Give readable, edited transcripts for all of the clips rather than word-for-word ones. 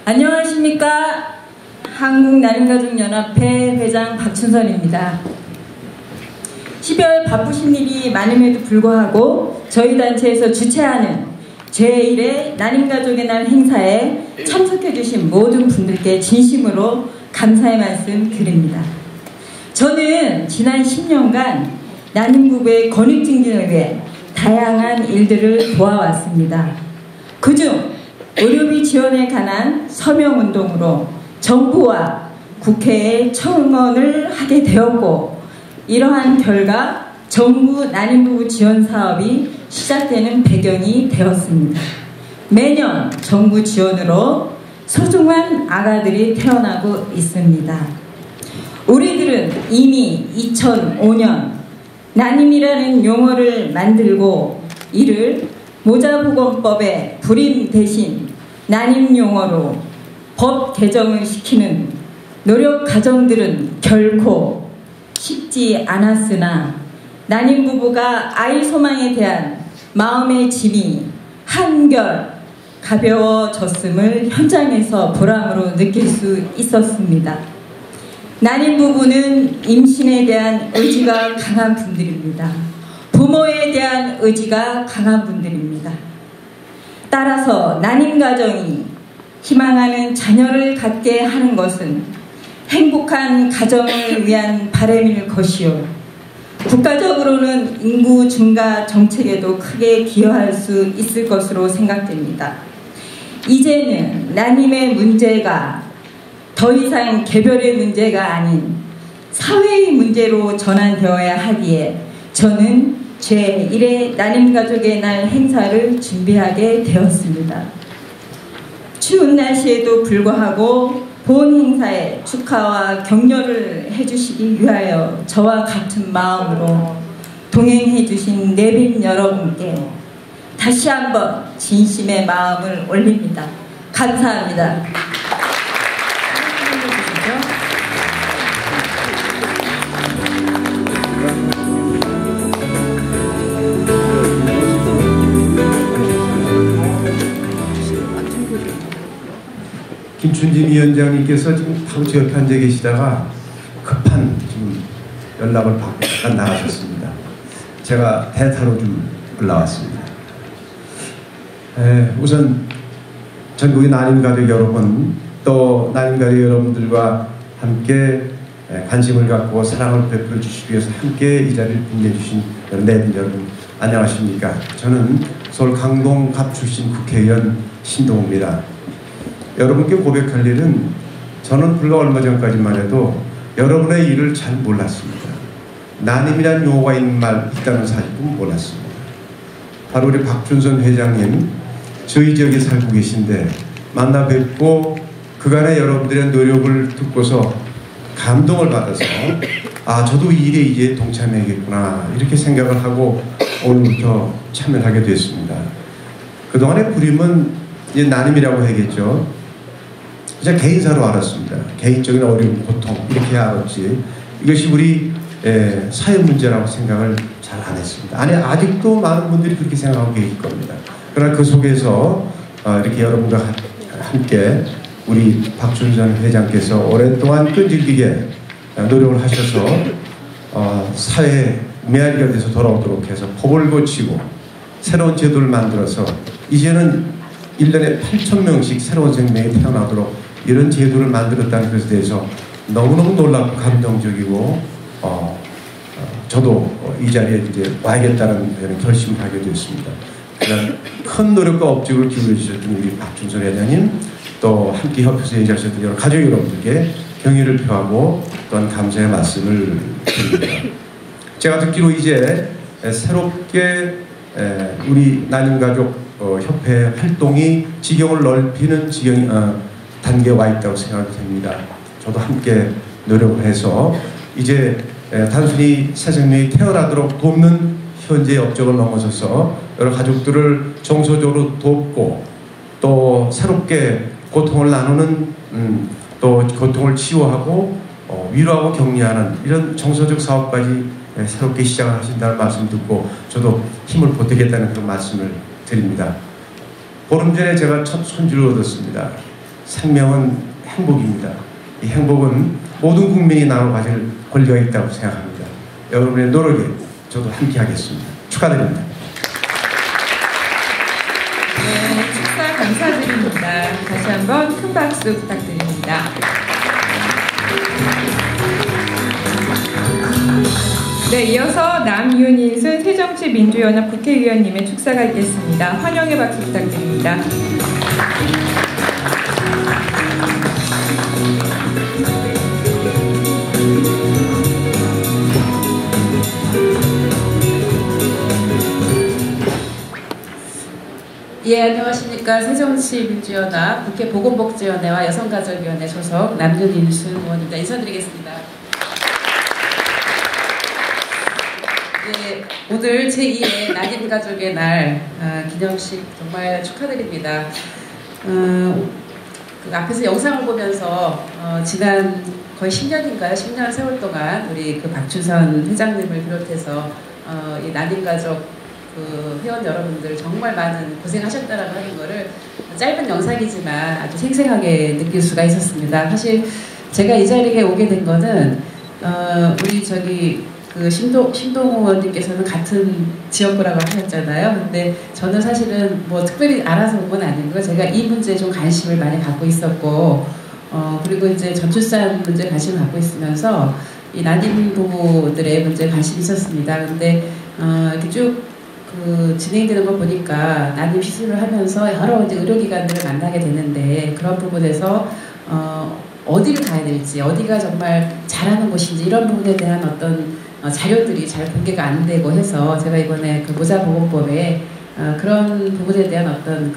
안녕하십니까. 한국나눔가족연합회 회장 박춘선입니다. 12월 바쁘신 일이 많음에도 불구하고 저희 단체에서 주최하는 제1회 나눔가족의 날 행사에 참석해주신 모든 분들께 진심으로 감사의 말씀 드립니다. 저는 지난 10년간 난임부부의 권익 증진을 위해 다양한 일들을 도와왔습니다. 그중 의료비 지원에 관한 서명운동으로 정부와 국회에 청원을 하게 되었고, 이러한 결과 정부 난임부부 지원 사업이 시작되는 배경이 되었습니다. 매년 정부 지원으로 소중한 아가들이 태어나고 있습니다. 우리들은 이미 2005년 난임이라는 용어를 만들고 이를 모자보건법의 불임 대신 난임 용어로 법 개정을 시키는 노력 과정들은 결코 쉽지 않았으나 난임 부부가 아이 소망에 대한 마음의 짐이 한결 가벼워졌음을 현장에서 보람으로 느낄 수 있었습니다. 난임 부부는 임신에 대한 의지가 강한 분들입니다. 부모에 대한 의지가 강한 분들입니다. 따라서 난임 가정이 희망하는 자녀를 갖게 하는 것은 행복한 가정을 위한 바람일 것이요, 국가적으로는 인구 증가 정책에도 크게 기여할 수 있을 것으로 생각됩니다. 이제는 난임의 문제가 더 이상 개별의 문제가 아닌 사회의 문제로 전환되어야 하기에 저는 제1회 난임가족의 날 행사를 준비하게 되었습니다. 추운 날씨에도 불구하고 본 행사에 축하와 격려를 해주시기 위하여 저와 같은 마음으로 동행해 주신 내빈 여러분께 다시 한번 진심의 마음을 올립니다. 감사합니다. 김춘진 위원장님께서 지금 바로 제 옆에 앉아 계시다가 급한 지금 연락을 받고 잠깐 나가셨습니다. 제가 대타로 좀 올라왔습니다. 우선 전국의 난임가족 여러분, 또 난임가족 여러분들과 함께 관심을 갖고 사랑을 베풀어 주시기 위해서 함께 이 자리를 빛내주신 내빈 여러분, 안녕하십니까. 저는 서울 강동갑 출신 국회의원 신동호입니다. 여러분께 고백할 일은, 저는 불과 얼마 전까지만 해도 여러분의 일을 잘 몰랐습니다. 난임이라는 용어가 있다는 사실도 몰랐습니다. 바로 우리 박준선 회장님, 저희 지역에 살고 계신데 만나 뵙고 그간의 여러분들의 노력을 듣고서 감동을 받아서 저도 이 일에 이제 동참해야겠구나 이렇게 생각을 하고 오늘부터 참여하게 됐습니다. 그동안의 불임은 이제 난임이라고 해야겠죠. 그냥 개인사로 알았습니다. 개인적인 어려움, 고통 이렇게 알았지, 이것이 우리 사회 문제라고 생각을 잘 안 했습니다. 아니, 아직도 많은 분들이 그렇게 생각하고 계실 겁니다. 그러나 그 속에서 이렇게 여러분과 함께 우리 박준선 회장께서 오랫동안 끈질기게 노력을 하셔서 사회에 메아리가 돼서 돌아오도록 해서 법을 고치고 새로운 제도를 만들어서 이제는 1년에 8,000명씩 새로운 생명이 태어나도록 이런 제도를 만들었다는 것에 대해서 너무너무 놀랍고 감동적이고 저도 이 자리에 이제 와야겠다는 그런 결심을 하게 되었습니다. 그런 큰 노력과 업적을 기울여 주셨던 우리 박준선 회장님, 또 함께 협회에서 얘기하셨던 여러 가족 여러분들께 경의를 표하고 또한 감사의 말씀을 드립니다. 제가 듣기로 이제 새롭게 우리 난임가족 협회 활동이 지경을 넓히는 단계에 와 있다고 생각이 됩니다. 저도 함께 노력을 해서 이제 단순히 새 생명이 태어나도록 돕는 현재의 업적을 넘어서서 여러 가족들을 정서적으로 돕고 또 새롭게 고통을 나누는 또 고통을 치유하고 위로하고 격려하는 이런 정서적 사업까지 새롭게 시작을 하신다는 말씀 듣고 저도 힘을 보태겠다는 그런 말씀을 드립니다. 보름 전에 제가 첫 손주를 얻었습니다. 생명은 행복입니다. 이 행복은 모든 국민이 나눠 가질 권리가 있다고 생각합니다. 여러분의 노력에 저도 함께 하겠습니다. 축하드립니다. 네, 축하 감사드립니다. 다시 한번 큰 박수 부탁드립니다. 네, 이어서 남윤희순 새정치민주연합 국회의원님의 축사가 있겠습니다. 환영의 박수 부탁드립니다. 예, 안녕하십니까. 새정치민주연합 국회 보건복지위원회와 여성가족위원회 소속 남윤희순 의원입니다. 인사드리겠습니다. 예, 오늘 제2회 난임가족의 날 기념식 정말 축하드립니다. 그 앞에서 영상을 보면서 지난 거의 10년인가요? 10년 세월 동안 우리 그 박춘선 회장님을 비롯해서 이 난임가족 그 회원 여러분들 정말 많은 고생하셨다라고 하는 거를 짧은 영상이지만 아주 생생하게 느낄 수가 있었습니다. 사실 제가 이 자리에 오게 된 거는 우리 저기 그 신동우 의원님께서는 같은 지역구라고 하셨잖아요. 근데 저는 사실은 뭐 특별히 알아서 온 건 아니고요. 제가 이 문제에 좀 관심을 많이 갖고 있었고 그리고 이제 전출산 문제에 관심을 갖고 있으면서 이 난임 부부들의 문제에 관심이 있었습니다. 근데 이렇게 쭉 그 진행되는 걸 보니까 난임 시술을 하면서 여러 이제 의료기관들을 만나게 되는데 그런 부분에서 어디를 가야 될지 어디가 정말 잘하는 곳인지 이런 부분에 대한 어떤 자료들이 잘 공개가 안 되고 해서 제가 이번에 그 모자보건법에 그런 부분에 대한 어떤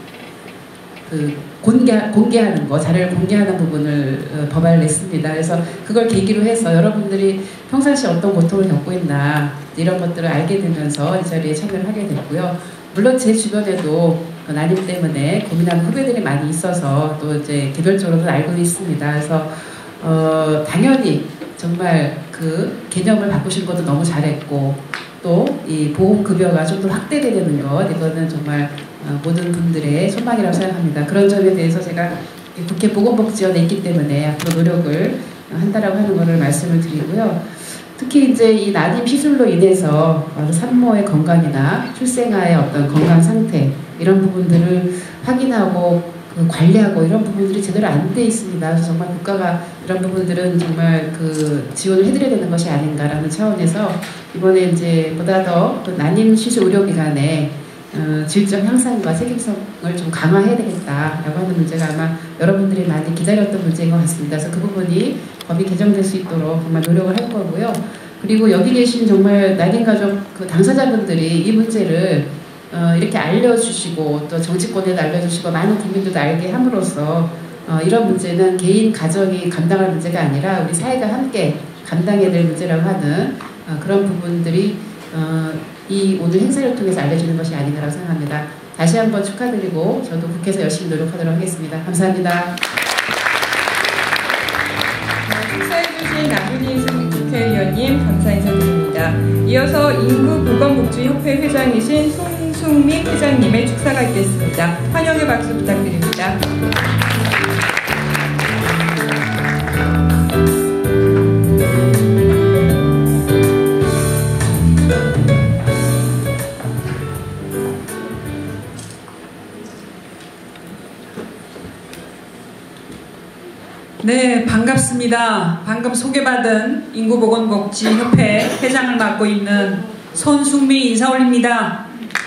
공개하는 거, 자료를 공개하는 부분을 법안을 냈습니다. 그래서 그걸 계기로 해서 여러분들이 평상시 어떤 고통을 겪고 있나 이런 것들을 알게 되면서 이 자리에 참여를 하게 됐고요. 물론 제 주변에도 난임 때문에 고민하는 후배들이 많이 있어서 또 이제 개별적으로도 알고 있습니다. 그래서 당연히 정말 그 개념을 바꾸신 것도 너무 잘했고 또 이 보험급여가 좀 더 확대되는 것 이거는 정말 모든 분들의 소망이라고 생각합니다. 그런 점에 대해서 제가 국회 보건복지위원회에 있기 때문에 앞으로 노력을 한다라고 하는 것을 말씀을 드리고요. 특히 이제 이 난임 시술로 인해서 산모의 건강이나 출생아의 어떤 건강 상태 이런 부분들을 확인하고 관리하고 이런 부분들이 제대로 안 돼 있습니다. 그래서 정말 국가가 이런 부분들은 정말 그 지원을 해드려야 되는 것이 아닌가라는 차원에서 이번에 이제 보다 더 그 난임 시술 의료기관의 질적 향상과 책임성을 좀 강화해야 되겠다라고 하는 문제가 아마 여러분들이 많이 기다렸던 문제인 것 같습니다. 그래서 그 부분이 법이 개정될 수 있도록 정말 노력을 할 거고요. 그리고 여기 계신 정말 난임가족 그 당사자분들이 이 문제를 이렇게 알려주시고 또 정치권에도 알려주시고 많은 국민들도 알게 함으로써 이런 문제는 개인 가정이 감당할 문제가 아니라 우리 사회가 함께 감당해야 될 문제라고 하는 그런 부분들이 이 오늘 행사를 통해서 알려주는 것이 아닌가라고 생각합니다. 다시 한번 축하드리고 저도 국회에서 열심히 노력하도록 하겠습니다. 감사합니다. 축사해주신 남윤희순 국회의원님 감사 인사드립니다. 이어서 인구보건복지협회 회장이신 송승민 회장님의 축사가 있겠습니다. 환영의 박수 부탁드립니다. 네, 반갑습니다. 방금 소개받은 인구보건복지협회 회장을 맡고 있는 손승미 인사 올립니다.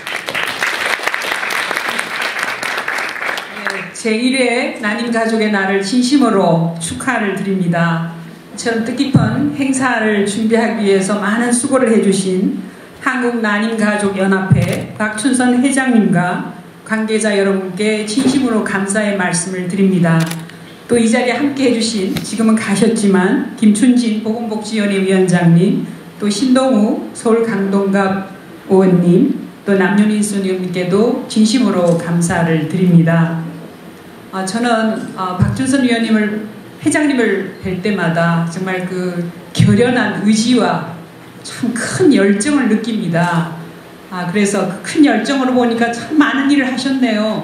네, 제1회 난임가족의 날을 진심으로 축하를 드립니다. 이처럼 뜻깊은 행사를 준비하기 위해서 많은 수고를 해주신 한국난임가족연합회 박춘선 회장님과 관계자 여러분께 진심으로 감사의 말씀을 드립니다. 또 이 자리에 함께 해주신 지금은 가셨지만 김춘진 보건복지위원회 위원장님, 또 신동우 서울 강동갑 의원님, 또 남윤희순 의원님께도 진심으로 감사를 드립니다. 저는 박준선 회장님을 뵐 때마다 정말 그 결연한 의지와 참 큰 열정을 느낍니다. 그래서 그 큰 열정으로 보니까 참 많은 일을 하셨네요.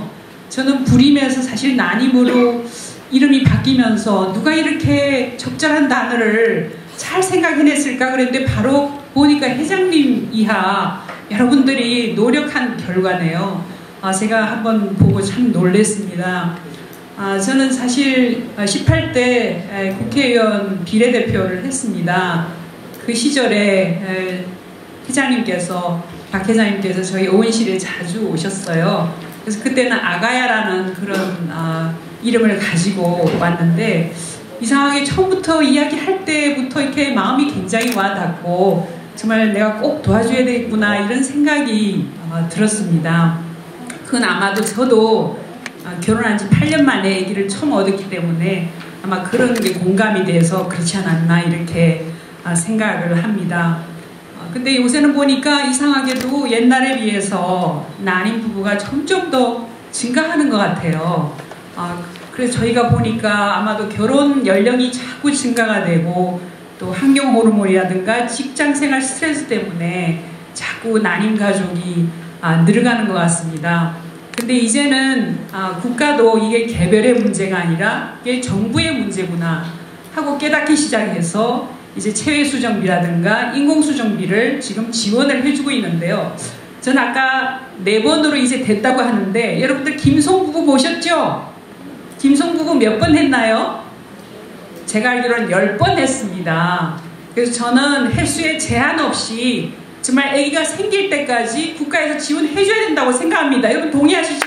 저는 불임에서 사실 난임으로 이름이 바뀌면서 누가 이렇게 적절한 단어를 잘 생각해냈을까 그랬는데 바로 보니까 회장님 이하 여러분들이 노력한 결과네요. 제가 한번 보고 참 놀랐습니다. 저는 사실 18대 국회의원 비례대표를 했습니다. 그 시절에 회장님께서, 박 회장님께서 저희 의원실에 자주 오셨어요. 그래서 그때는 아가야라는 그런 이름을 가지고 왔는데 이상하게 처음부터 이야기할 때부터 이렇게 마음이 굉장히 와닿고 정말 내가 꼭 도와줘야 되겠구나 이런 생각이 들었습니다. 그건 아마도 저도 결혼한 지 8년 만에 아기를 처음 얻었기 때문에 아마 그런 게 공감이 돼서 그렇지 않았나 이렇게 생각을 합니다. 근데 요새는 보니까 이상하게도 옛날에 비해서 난임 부부가 점점 더 증가하는 것 같아요. 그래서 저희가 보니까 아마도 결혼 연령이 자꾸 증가가 되고 또 환경 호르몬이라든가 직장생활 스트레스 때문에 자꾸 난임 가족이 늘어가는 것 같습니다. 근데 이제는 국가도 이게 개별의 문제가 아니라 이게 정부의 문제구나 하고 깨닫기 시작해서 이제 체외수정비라든가 인공수정비를 지금 지원을 해주고 있는데요. 전 아까 4번으로 이제 됐다고 하는데 여러분들 김송부부 보셨죠? 김송부부 몇 번 했나요? 제가 알기로는 10번 했습니다. 그래서 저는 횟수에 제한 없이 정말 아기가 생길 때까지 국가에서 지원해줘야 된다고 생각합니다. 여러분 동의하시죠?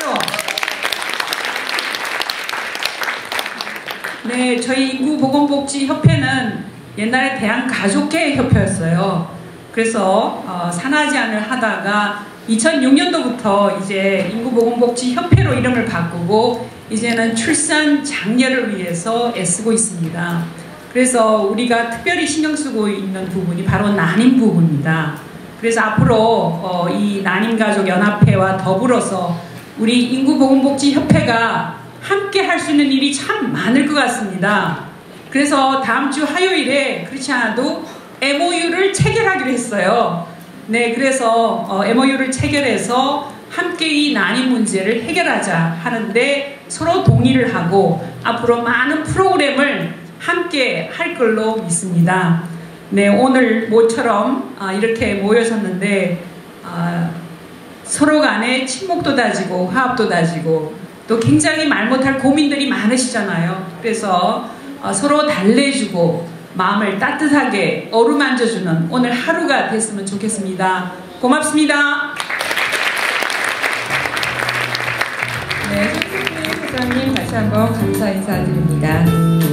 네, 저희 인구보건복지협회는 옛날에 대한가족계협회였어요. 그래서 산하제한을 하다가 2006년도부터 이제 인구보건복지협회로 이름을 바꾸고 이제는 출산 장려를 위해서 애쓰고 있습니다. 그래서 우리가 특별히 신경 쓰고 있는 부분이 바로 난임 부분입니다. 그래서 앞으로 이 난임가족연합회와 더불어서 우리 인구보건복지협회가 함께 할 수 있는 일이 참 많을 것 같습니다. 그래서 다음 주 화요일에 그렇지 않아도 MOU를 체결하기로 했어요. 네, 그래서 MOU를 체결해서 함께 이 난임 문제를 해결하자 하는데 서로 동의를 하고 앞으로 많은 프로그램을 함께 할 걸로 믿습니다. 네, 오늘 모처럼 이렇게 모여섰는데 서로 간에 친목도 다지고 화합도 다지고 또 굉장히 말 못할 고민들이 많으시잖아요. 그래서 서로 달래주고 마음을 따뜻하게 어루만져주는 오늘 하루가 됐으면 좋겠습니다. 고맙습니다. 네, 손승민 회장님 다시 한번 감사 인사드립니다.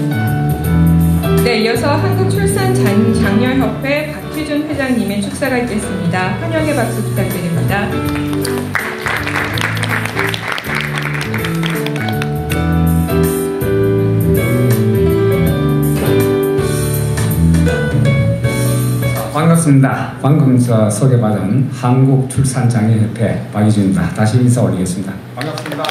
네, 이어서 한국출산장려협회 박희준 회장님의 축사가 있겠습니다. 환영의 박수 부탁드립니다. 반갑습니다. 방금 소개받은 한국출산장려협회 박희준입니다. 다시 인사 올리겠습니다. 반갑습니다.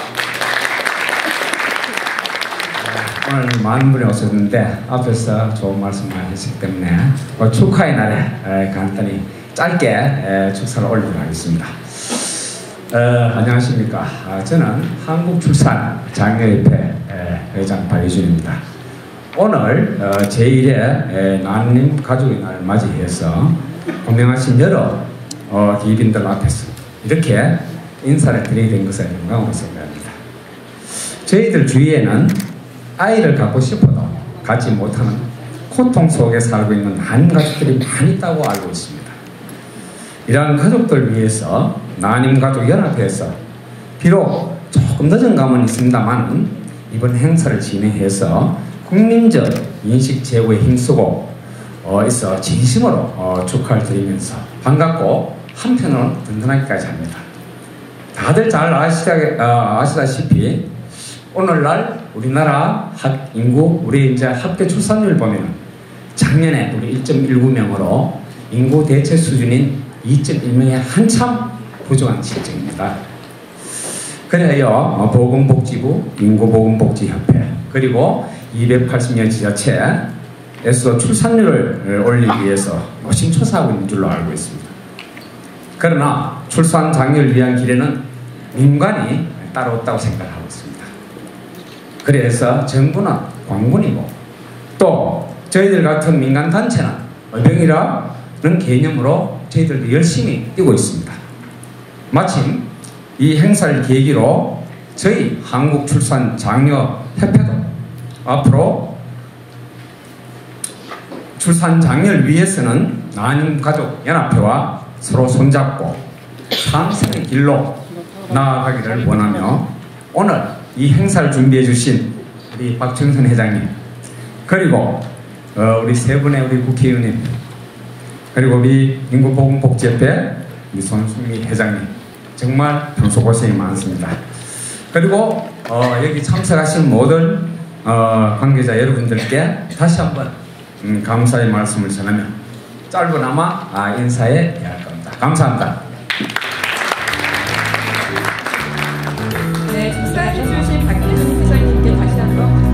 오늘 많은 분이 오셨는데 앞에서 좋은 말씀 많이 하셨기 때문에 축하의 날에 간단히 짧게 축사를 올리도록 하겠습니다. 안녕하십니까. 저는 한국출산장려협회 회장 박희준입니다. 오늘 제1회 난임 가족의 날을 맞이해서 고명하신 여러 기빈들 앞에서 이렇게 인사를 드리게 된 것을 영광으로 생각합니다. 저희들 주위에는 아이를 갖고 싶어도 갖지 못하는 고통 속에 살고 있는 난임 가족들이 많이 있다고 알고 있습니다. 이러한 가족들 위해서 난임가족연합회에서 비록 조금 늦은 감은 있습니다만 이번 행사를 진행해서 국민적 인식 제고에 힘쓰고 있어 진심으로 축하를 드리면서 반갑고 한편으로는 든든하기까지 합니다. 다들 잘 아시다시피 오늘날 우리나라 인구 우리 이제 합계 출산율 보면 작년에 우리 1.19명으로 인구 대체 수준인 2.1명에 한참 부족한 실정입니다. 그래요 보건복지부, 인구보건복지협회 그리고 280년 지자체에서 출산율을 올리기 위해서 노심초사하고 있는 줄로 알고 있습니다. 그러나 출산 장려를 위한 길에는 민간이 따로 없다고 생각하고 있습니다. 그래서 정부는 공군이고 또 저희들 같은 민간단체는 의병이라는 개념으로 저희들도 열심히 뛰고 있습니다. 마침 이 행사를 계기로 저희 한국출산장려협회도 앞으로 출산 장려를 위해서는 난임가족연합회와 서로 손잡고 상생의 길로 나아가기를 원하며 오늘 이 행사를 준비해 주신 우리 박정선 회장님 그리고 우리 세 분의 우리 국회의원님 그리고 우리 인구보건복지협회 우리 손수미 회장님 정말 평소 고생이 많습니다. 그리고 여기 참석하신 모든 관계자 여러분들께 다시 한번 감사의 말씀을 전하며 짧으나마 인사에 대할 겁니다. 감사합니다. 네, 축사해주신 박정선 회장님께 다시 한번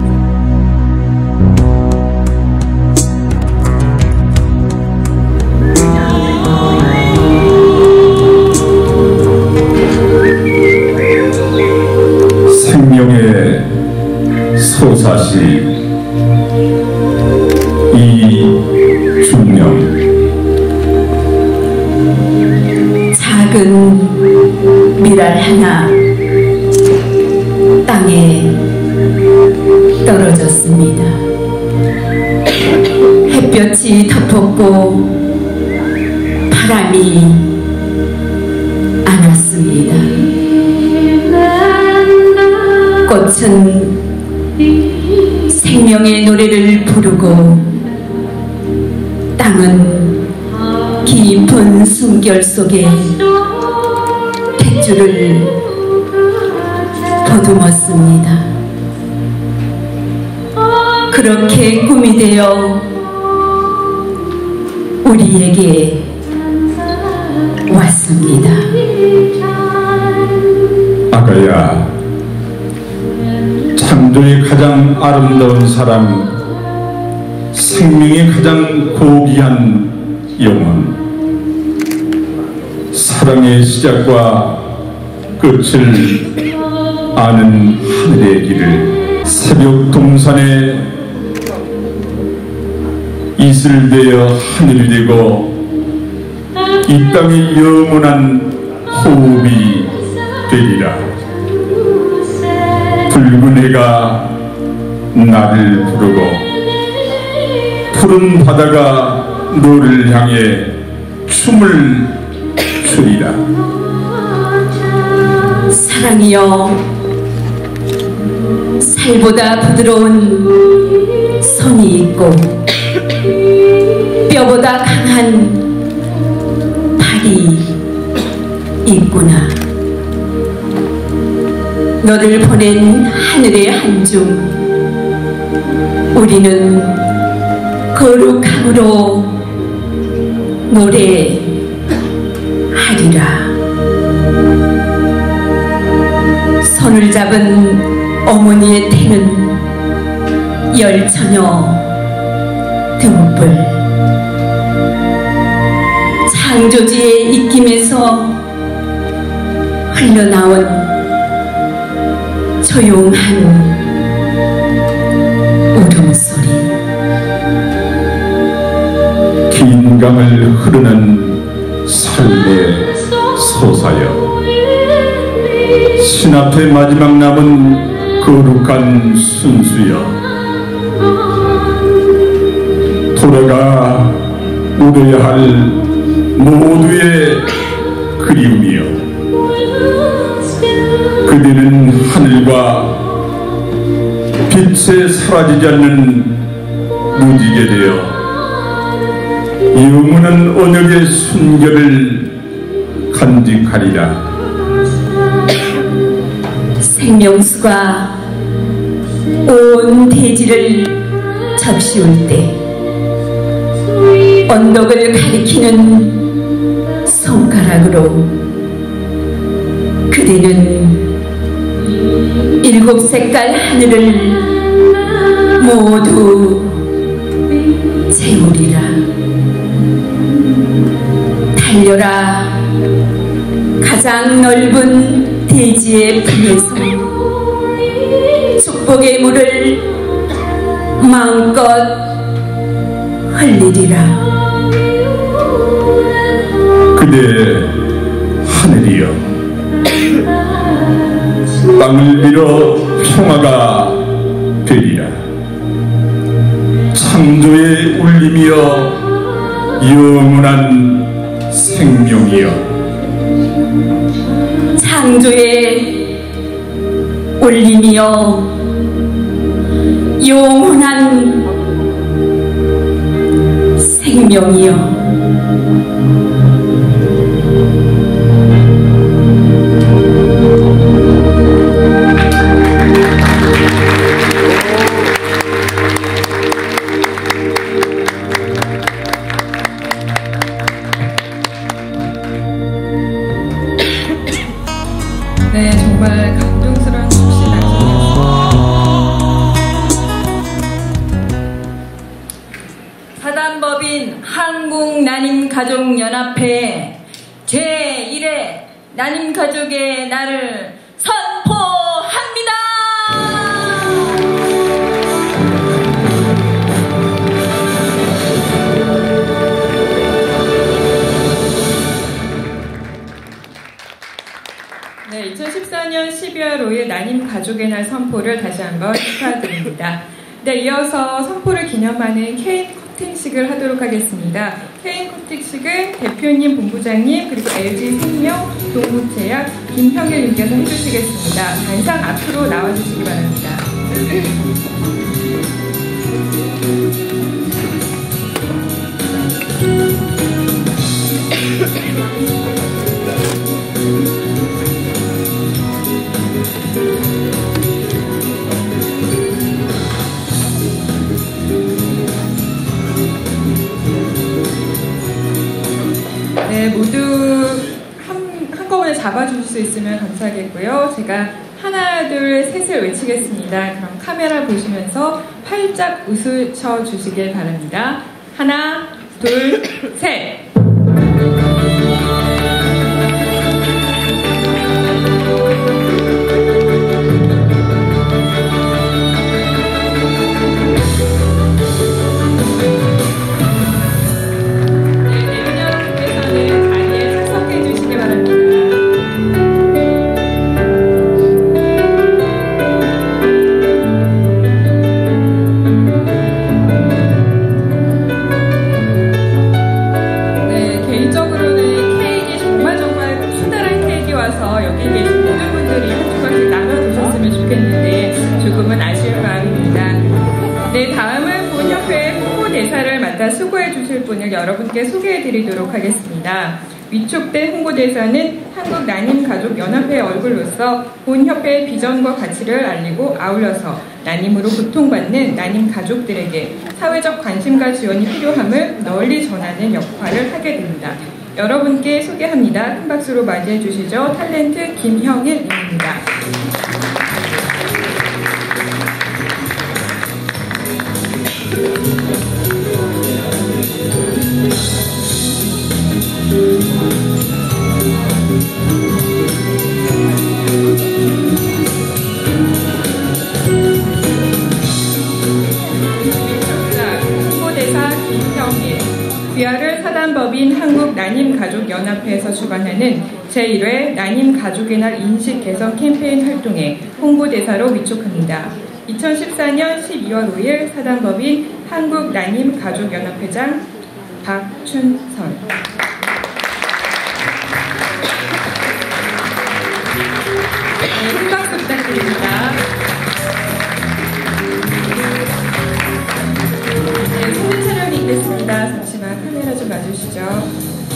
생명의 소사시 이준명 작은 미랄 하나 땅에 떨어졌습니다. 햇볕이 덮었고 바람이 안 왔습니다. 꽃은 생명의 노래를 부르고 땅은 깊은 숨결 속에 탯줄을 더듬었습니다. 그렇게 꿈이 되어 우리에게 왔습니다. 아가야, 창조의 가장 아름다운 사랑, 생명의 가장 고귀한 영혼, 사랑의 시작과 끝을 아는 하늘의 길을 새벽 동산에 이슬 되어 하늘이 되고 이 땅의 영원한 호흡이 되리라. 붉은 해가 나를 부르고 푸른 바다가 너를 향해 춤을 추리라. 사랑이여, 살보다 부드러운 손이 있고 뼈보다 강한 팔이 있구나. 너를 보낸 하늘의 한중, 우리는 거룩함으로 노래하리라. 손을 잡은 어머니의 태는 열처녀 등불, 창조주의 입김에서 흘러나온 조용한 울음소리. 긴 강을 흐르는 삶의 소사여, 신 앞에 마지막 남은 거룩한 순수여, 돌아가 울어야 할 모두의 그리움이여, 그대는 하늘과 빛에 사라지지 않는 무지개 되어 영원한 언역의 순결을 간직하리라. 생명수가 온 대지를 접시울 때 언덕을 가리키는 손가락으로 그대는 7색깔 하늘을 모두 채우리라. 달려라, 가장 넓은 대지의 품에서 축복의 물을 마음껏 흘리리라. 그대 하늘이여, 땅을 밀어 평화가 되리라. 창조의 울림이여, 영원한 생명이여. 창조의 울림이여, 영원한 생명이여. 네, 정말 감동스러운 축시 방송이었습니다. 사단법인 한국난임가족연합회 제1회 난임가족의 날을 선포합니다. 네, 2014년 12월 5일 난임 가족의 날 선포를 다시 한번 축하드립니다. 네, 이어서 선포를 기념하는 케이크 커팅식을 하도록 하겠습니다. 케이크 커팅식은 대표님, 본부장님, 그리고 LG생명, 동부제약, 김형일님께서 해주시겠습니다. 단상 앞으로 나와주시기 바랍니다. 네, 모두 한꺼번에 잡아주실 수 있으면 감사하겠고요. 제가 하나, 둘, 셋을 외치겠습니다. 그럼 카메라 보시면서 활짝 웃으셔 주시길 바랍니다. 하나, 둘, 셋! 수고해 주실 분을 여러분께 소개해 드리도록 하겠습니다. 위촉된 홍보대사는 한국난임가족연합회 얼굴로서 본 협회의 비전과 가치를 알리고 아울러서 난임으로 고통받는 난임 가족들에게 사회적 관심과 지원이 필요함을 널리 전하는 역할을 하게 됩니다. 여러분께 소개합니다. 큰 박수로 맞이해 주시죠. 탤런트 김형일님입니다. 홍보대사 김형일, 귀하를 사단법인 한국난임가족연합회에서 주관하는 제1회 난임가족의 날 인식 개선 캠페인 활동에 홍보대사로 위촉합니다. 2014년 12월 5일 사단법인 한국난임가족연합회장 박춘설. 네, 큰 박수 부탁드립니다. 네, 사진 촬영이 있겠습니다. 잠시만 카메라 좀 봐주시죠.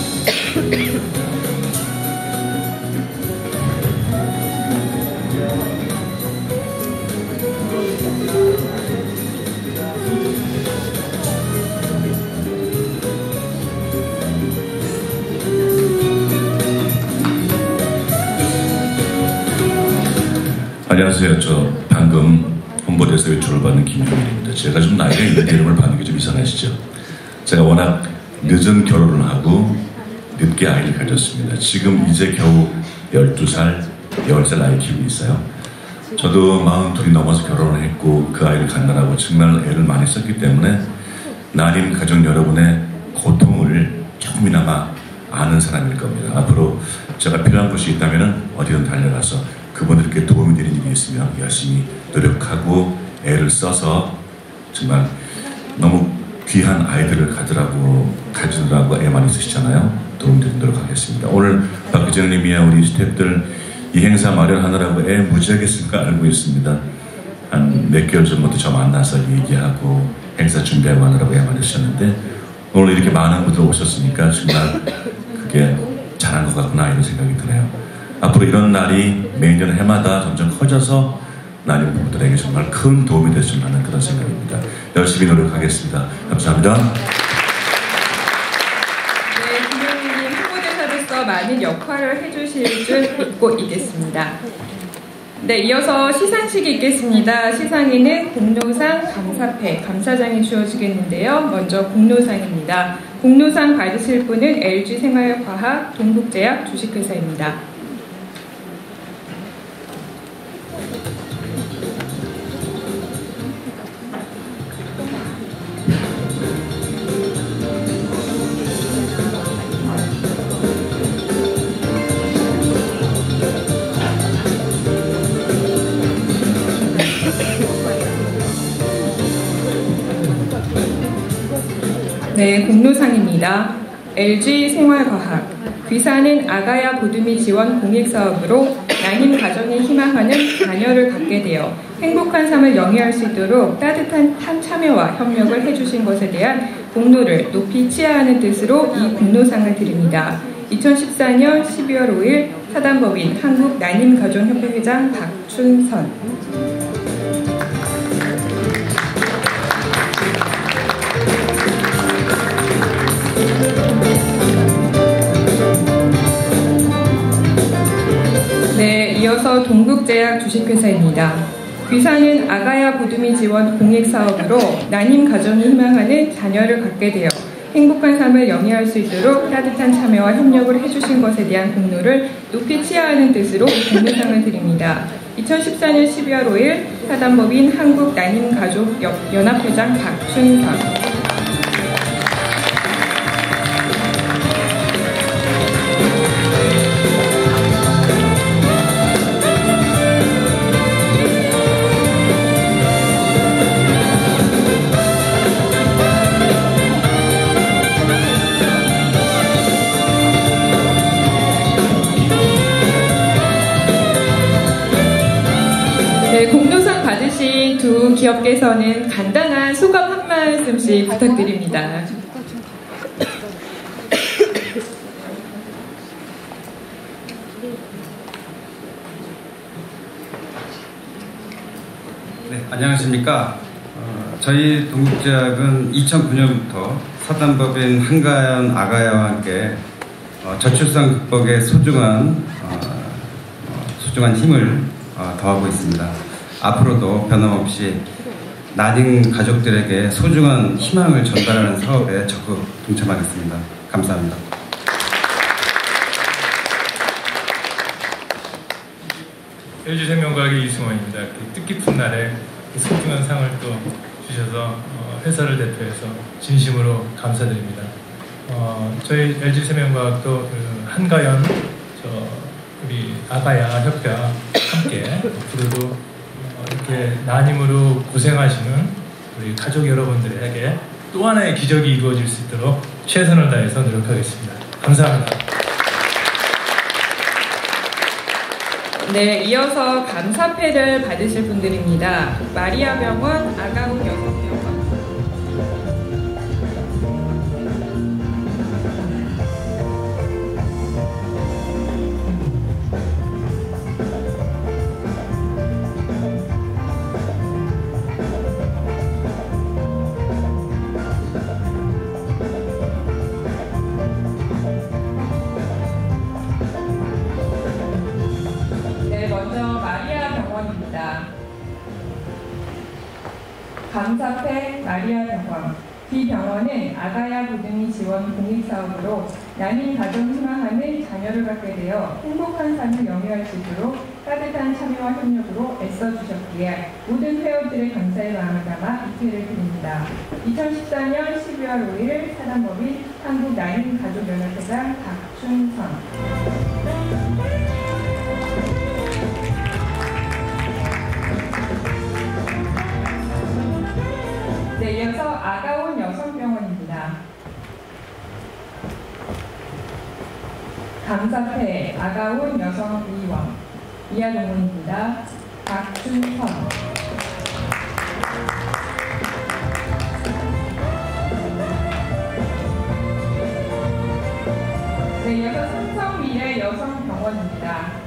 안녕하세요. 저 방금 홍보대사 외출을 받는 김용일입니다. 제가 좀 나이가 있는데 이름을 받는 게 좀 이상하시죠? 제가 워낙 늦은 결혼을 하고 늦게 아이를 가졌습니다. 지금 이제 겨우 12살 10살 아이 키우고 있어요. 저도 42이 넘어서 결혼을 했고 그 아이를 갖느라고 정말 애를 많이 썼기 때문에 난임 가족 여러분의 고통을 조금이나마 아는 사람일 겁니다. 앞으로 제가 필요한 것이 있다면 어디든 달려가서 그분들께 도움이 되는 일이 있으면 열심히 노력하고 애를 써서 정말 너무 귀한 아이들을 가지느라고 애 많이 쓰시잖아요. 도움드리도록 하겠습니다. 오늘 박 기자님이야 우리 스태프들 이 행사 마련하느라고 애 무지하게 쓴 거 알고 있습니다. 한 몇 개월 전부터 저 만나서 얘기하고 행사 준비하고 하느라고 애 많이 쓰셨는데 오늘 이렇게 많은 분들 오셨으니까 정말 그게 잘한 것 같구나 이런 생각이 드네요. 앞으로 이런 날이 매년 해마다 점점 커져서 난임 부부들에게 정말 큰 도움이 됐으면 하는 그런 생각입니다. 열심히 노력하겠습니다. 감사합니다. 네, 김영희님 홍보대사로서 많은 역할을 해주실 줄 믿고 있겠습니다. 네, 이어서 시상식이 있겠습니다. 시상에는 공로상, 감사패, 감사장이 주어지겠는데요. 먼저 공로상입니다. 공로상 받으실 분은 LG생활과학 동국제약 주식회사입니다. 네, 공로상입니다. LG생활과학 귀사는 아가야 보듬이 지원 공익사업으로 난임 가정에 희망하는 자녀를 갖게 되어 행복한 삶을 영위할 수 있도록 따뜻한 참여와 협력을 해주신 것에 대한 공로를 높이 치하하는 뜻으로 이 공로상을 드립니다. 2014년 12월 5일 사단법인 한국난임가족협회 회장 박춘선. 네, 이어서 동국제약 주식회사입니다. 귀사는 아가야 보듬이 지원 공익사업으로 난임 가정이 희망하는 자녀를 갖게 되어 행복한 삶을 영위할 수 있도록 따뜻한 참여와 협력을 해주신 것에 대한 공로를 높이 치하하는 뜻으로 공로상을 드립니다. 2014년 12월 5일 사단법인 한국난임가족연합회장 박춘선. 네, 공로상 받으신 두 기업께서는 간단한 소감 한 말씀씩 부탁드립니다. 네, 안녕하십니까. 저희 동국제약은 2009년부터 사단법인 한가연 아가야와 함께 저출산 극복에 소중한 힘을 더하고 있습니다. 앞으로도 변함없이 난임 가족들에게 소중한 희망을 전달하는 사업에 적극 동참하겠습니다. 감사합니다. LG생명과학의 이승원입니다. 뜻깊은 날에 소중한 상을 또 주셔서 회사를 대표해서 진심으로 감사드립니다. 저희 LG생명과학도 한가연 우리 아가야 협회와 함께 앞으로도 이렇게 난임으로 고생하시는 우리 가족 여러분들에게 또 하나의 기적이 이루어질 수 있도록 최선을 다해서 노력하겠습니다. 감사합니다. 네, 이어서 감사패를 받으실 분들입니다. 마리아병원, 아가우 여성병원. 감사패 마리아병원 이 병원은 아가야 고등이 지원 공익사업으로 난임 가정 희망하는 자녀를 갖게 되어 행복한 삶을 영위할 수 있도록 따뜻한 참여와 협력으로 애써주셨기에 모든 회원들의 감사의 마음을 담아 이태를 드립니다. 2014년 12월 5일 사단법인 한국난임가족연합회장 박춘선. 네, 이어서 아가온 여성병원입니다. 감사패 아가온 여성의원 이하동문입니다. 박준선. 네, 이어서 삼성미래 여성병원입니다.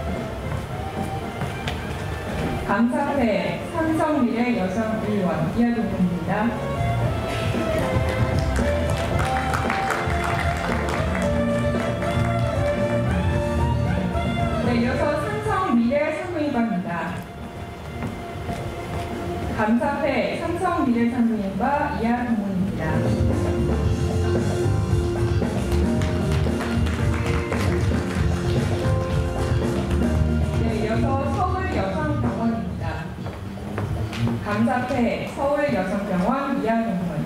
감사패 삼성미래 여성의원 이하동문입니다. 네, 이어서 삼성미래 산부인과입니다. 감사패 삼성미래 산부인과 이하동문입니다. 네, 이어서 서울여성병원입니다. 감사패 서울여성병원 이하동문.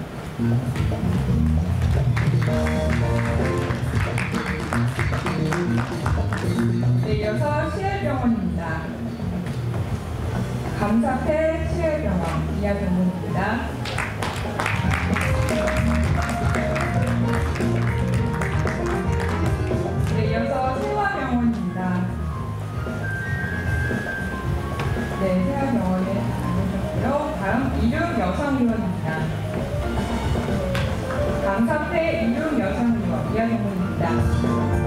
네, 이어서 시엘병원입니다. 감사패 시엘병원 이하동문입니다. 네, 이어서 세화병원입니다. 네, 세화병원에 안내셨고요. 다음 이륙여성의원입니다. 감사패 이륙여성의원 이하동문입니다.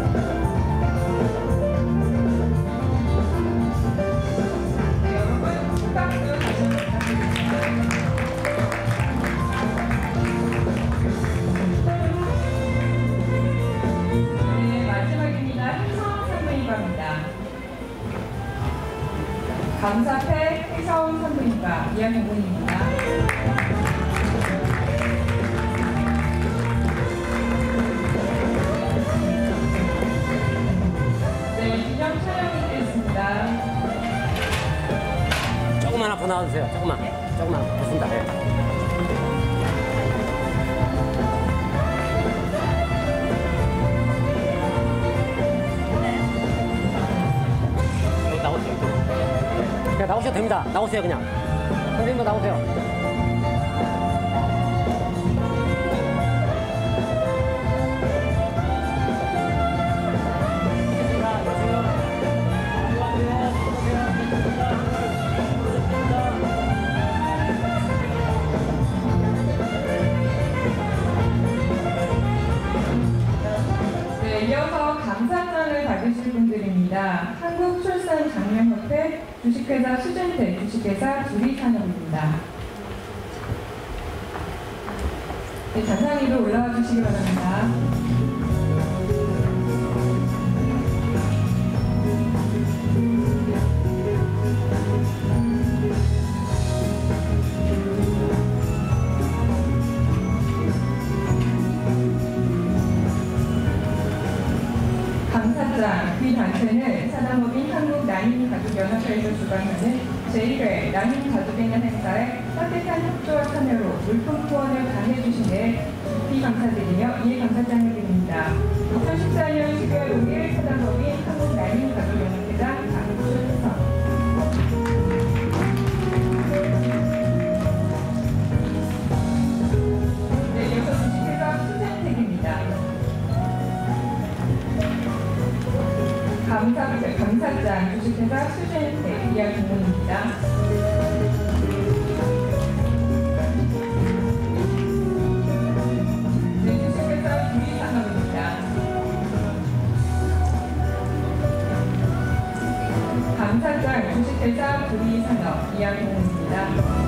감사패 혜성 산부인과 이하동문입니다. 네, 기념 촬영이 있겠습니다. 조금만 앞으로 나와주세요. 조금만 됐습니다. 그냥 나오셔도 됩니다. 나오세요, 그냥. 선생님도 나오세요. 네, 이어서 감사장을 받으실 분들입니다. 한국출산장려협회 주식회사 수젠텍 주식회사 두리산업입니다. 네, 잔상 위로 올라와 주시기 바랍니다. 감사장, 이 단체는 사단법인 한국난임가족연합회에서 주관하는 제1회 난임가족의날 행사에 따뜻한 협조와 참여로 물품 후원을 강해주신 데 깊이 감사드리며 이에 감사장을 드립니다. 2014년 12월 5일 사단법인 한국난임가족연합회장 박준선. 네, 이어서 주식회사 수젠텍입니다. 감사장 주식회사 수젠텍 이하동문입니다. 네, 주식회사 두리산업입니다. 감사장 주식회사 두리산업 이하동문입니다.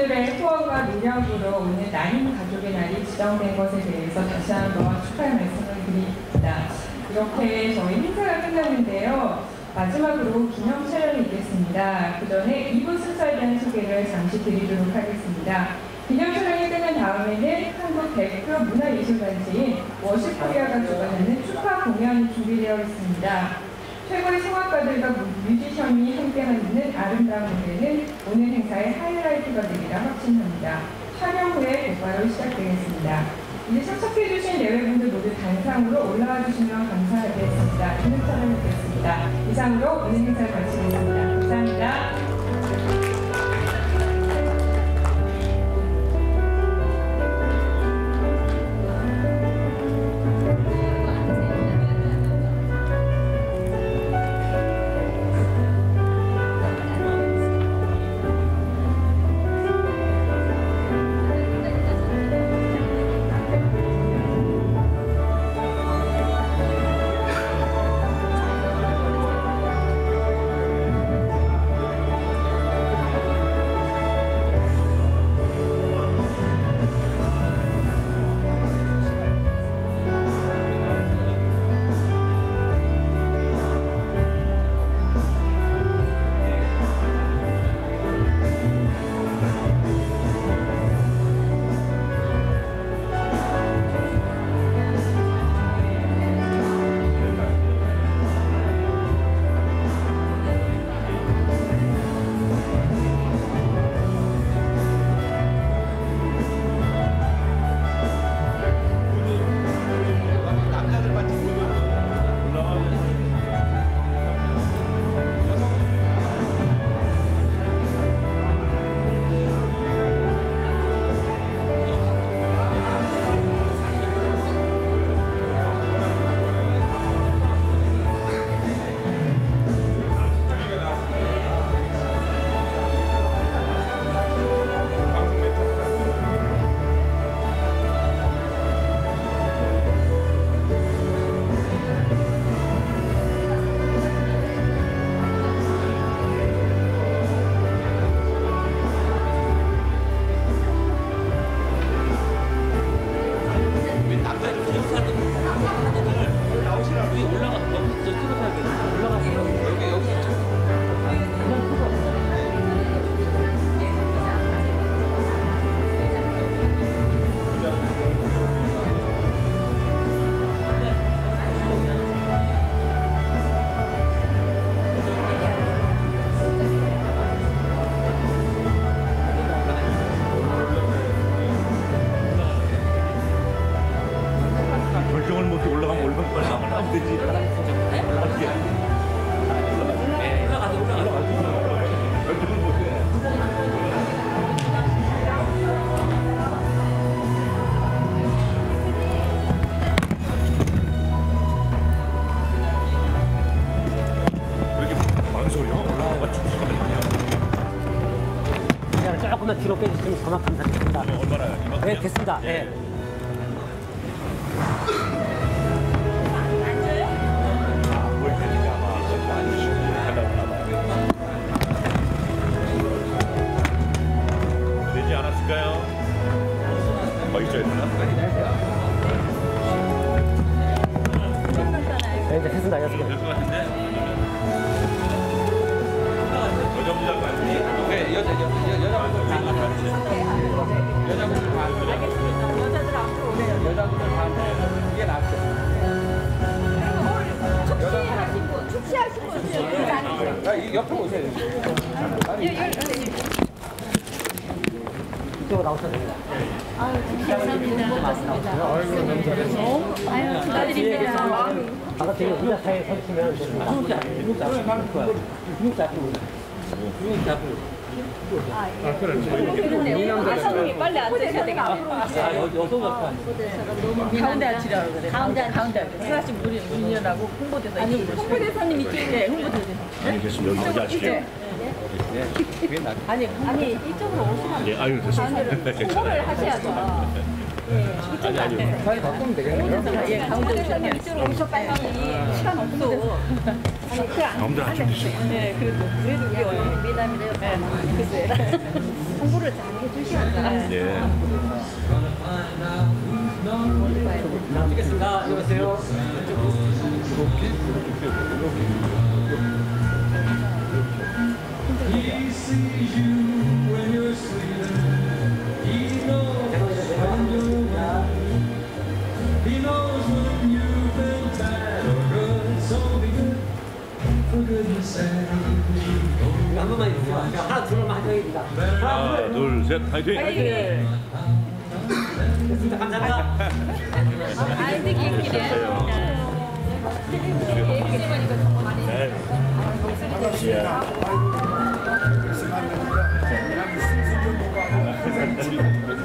여러분들의 후원과 노력으로 오늘 난임 가족의 날이 지정된 것에 대해서 다시 한번 축하의 말씀을 드립니다. 이렇게 저희 행사가 끝났는데요. 마지막으로 기념 촬영이 있겠습니다. 그 전에 2부 순서에 대한 소개를 잠시 드리도록 하겠습니다. 기념 촬영이 끝난 다음에는 한국 대표 문화예술단체인 워시코리아가 주관하는 축하 공연이 준비되어 있습니다. 최고의 성악가들과 뮤지션이 함께하는 아름다운 무대는 오늘 행사의 하이라이트가 되리라 확신합니다. 촬영 후에 곧바로 시작되겠습니다. 이제 참석해주신 내외분들 모두 단상으로 올라와 주시면 감사하겠습니다. 기념 촬영 있겠습니다. 이상으로 오늘 행사를 마치겠습니다. 감사합니다. 조금만 뒤로 빼주시면 정말 감사드립니다. 얼마나? 네, 됐습니다. 네. 되지 않았을까요? 있어야 되나? 네, 이제 됐습니다. 될 것 같은데? 여자분들 같이? 네, 여자분들 반. 알겠습니다. 여자들 앞으로 오세요. 여자분들 반. 이게 낫죠. 축시하신 분. 옆으로 오세요. 이쪽으로 나오셔도 됩니다. 아유, 감사합니다. 고맙습니다. 아유, 축하드립니다. 아까 되게 의자 사이에 서주시면 됩니다. 아, 그래. 아성이 빨리 앉으셔야 되겠네. 가운데 앉으라고 그래. 가운데. 사실 우리 민연하고 홍보대사 이쪽으로. 홍보대사님 이쪽에 홍보대사. 알겠습니다. 여기 앉으시죠. 아니 이쪽으로 오시면 예, 아유 됐습니다. 홍보를 하셔야죠. 아니. 자리 바꾸면 되겠네요. 예, 가운데 오시면 이쪽으로 오셨다니 시간 없어. 가운데 앉으시죠. 네, 그래도 우리 얼굴이 미남이래요. 네, 글쎄. 홍보를 잘 해주셔야 예. 찍겠습니다. 여보세요. 한 번만 해주세요. 하나 둘만 한정입니다. 하나, 둘, 셋, 파이팅! 됐습니다. 감사합니다. 아이 되게 예쁘네. 네.